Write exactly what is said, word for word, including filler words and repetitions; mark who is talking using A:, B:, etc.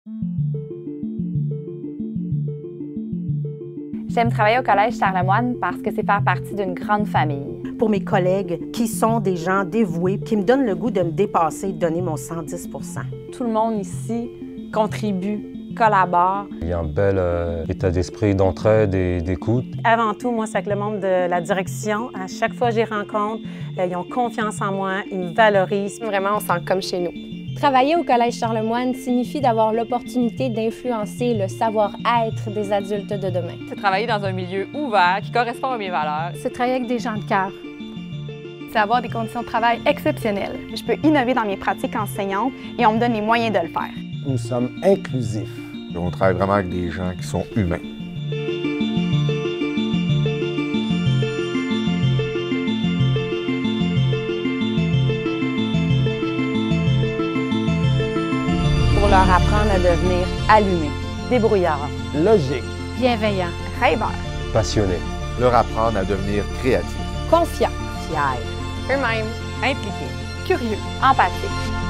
A: J'aime travailler au Collège Charlemagne parce que c'est faire partie d'une grande famille.
B: Pour mes collègues qui sont des gens dévoués, qui me donnent le goût de me dépasser et de donner mon cent dix pour cent.
C: Tout le monde ici contribue, collabore.
D: Il y a un bel euh, état d'esprit d'entraide et d'écoute.
E: Avant tout, moi, c'est avec le membre de la direction. À chaque fois que je les rencontre, euh, ils ont confiance en moi, ils me valorisent.
F: Vraiment, on se sent comme chez nous.
G: Travailler au Collège Charlemagne signifie d'avoir l'opportunité d'influencer le savoir-être des adultes de demain.
C: C'est travailler dans un milieu ouvert qui correspond à mes valeurs.
H: C'est travailler avec des gens de cœur.
I: C'est avoir des conditions de travail exceptionnelles. Je peux innover dans mes pratiques enseignantes et on me donne les moyens de le faire.
J: Nous sommes inclusifs.
K: On travaille vraiment avec des gens qui sont humains.
C: Pour leur apprendre à devenir allumés, débrouillards,
J: logiques,
H: bienveillants,
I: rêveurs,
D: Passionné.
K: Leur apprendre à devenir créatifs,
G: confiants,
C: fiers,
F: eux-mêmes,
C: impliqués,
I: curieux, empathiques.